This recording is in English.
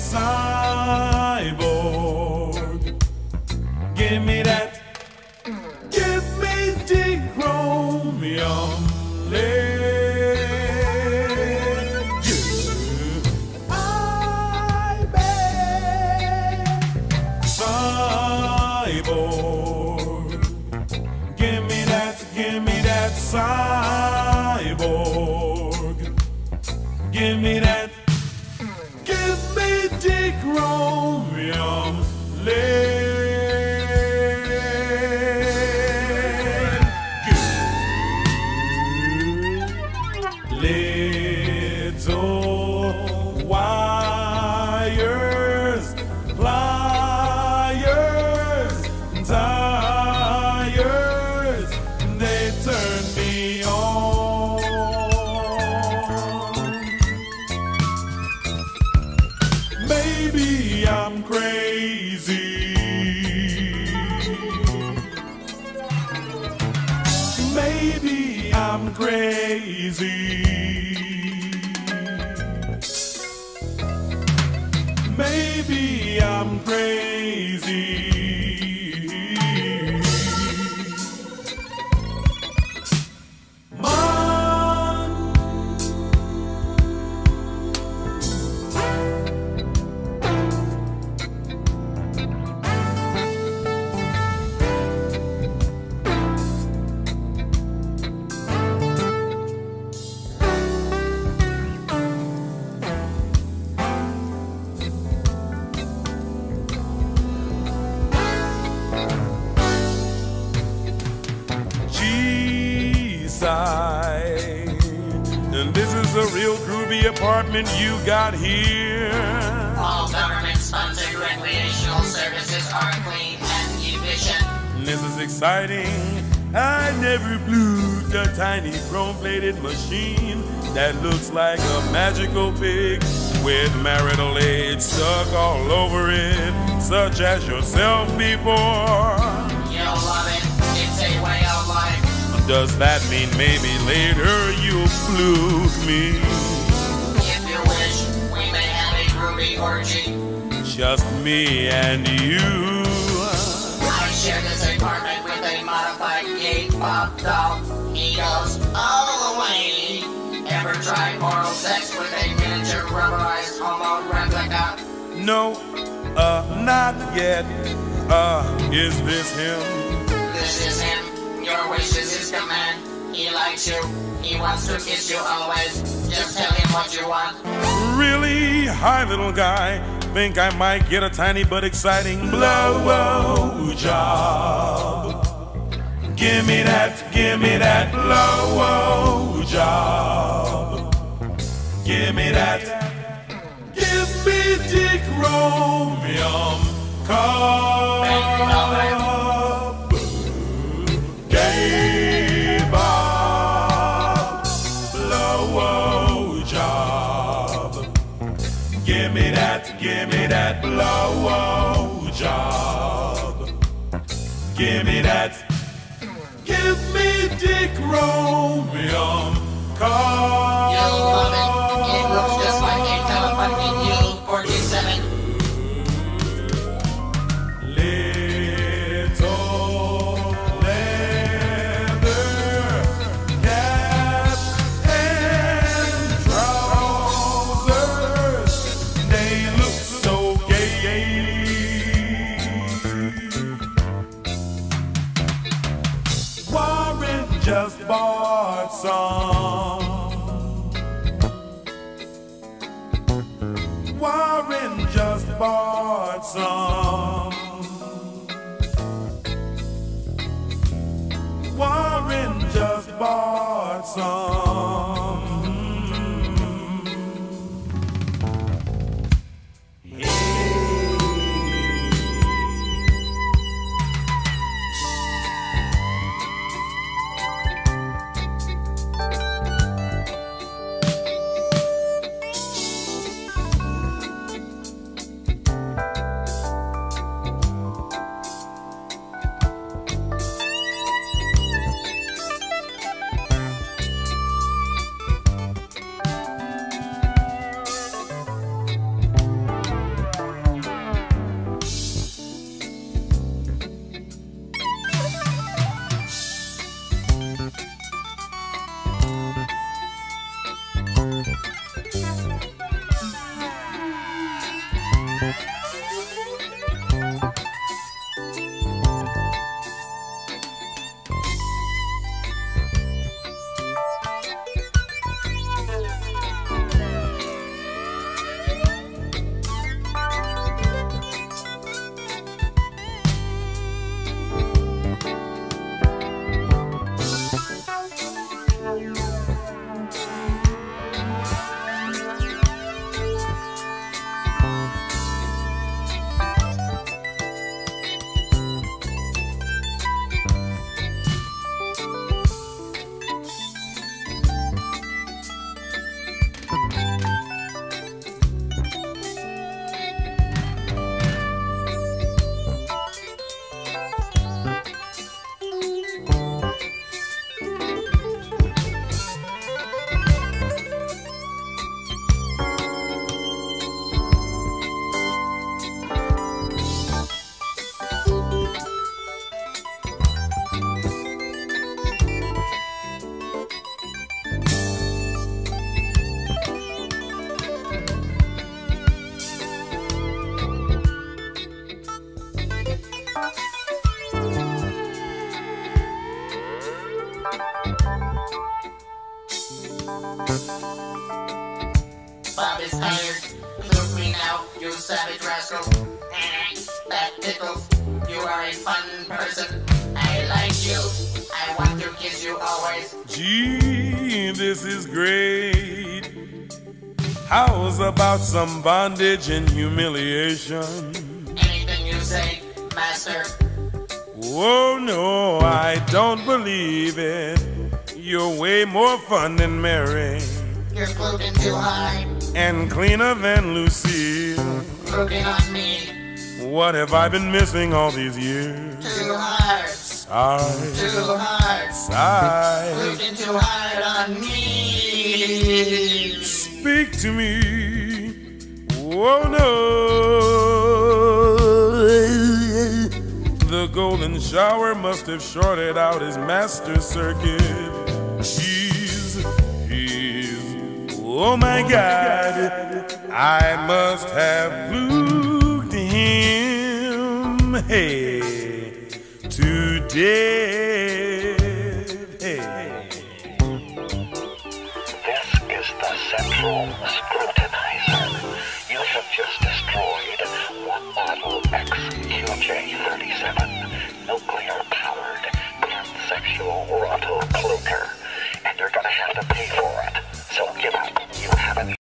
cyborg. Give me that. Give me the chromium lead. Yeah. I'm a cyborg. Give me that cyborg. Give me that. Give me the chromium lead. Little wires, pliers, tires, they turn me on. Maybe I'm crazy. Maybe I'm crazy. Maybe I'm crazy. Man. And this is a real groovy apartment you got here. All government-sponsored recreational services are clean and efficient. This is exciting. I never blew the tiny chrome-plated machine that looks like a magical pig with marital aid stuck all over it, such as yourself before. You'll love it. It's a way of life. Does that mean maybe later you'll flute me? If you wish, we may have a groovy orgy. Just me and you. I share this apartment with a modified gay pop doll. He goes all the way. Ever tried oral sex with a miniature rubberized homo replica? No, not yet. Is this him? This is him. Your wish is his command. He likes you. He wants to kiss you always. Just tell him what you want. Really? Hi, little guy. Think I might get a tiny but exciting blow job. Give me that blow job. Give me that. Give me the chromium cup. Gay Bob, blow job. Give me that blow job. Give me that. Give me the chromium card. You'll love it. It looks just like a telefunken U-47. Little leather cap and trousers, they look so gay. Warren just bought some. Warren just bought some. Warren just bought some. Bob is tired. Look me now, you savage rascal. That tickles. You are a fun person. I like you. I want to kiss you always. Gee, this is great. How's about some bondage and humiliation? Anything you say, master. Oh no, I don't believe it. You're way more fun than Mary. You're floating too high. And cleaner than Lucille. Looking on me. What have I been missing all these years? Too hard. Sigh, Too hard. sigh. Looking too hard on me. Speak to me. Oh no. The golden shower must have shorted out his master circuit. He's, oh my God, I must have fluked him. Hey, today. Hey. This is the Central Scrutinizer. You have just destroyed one model XQJ37.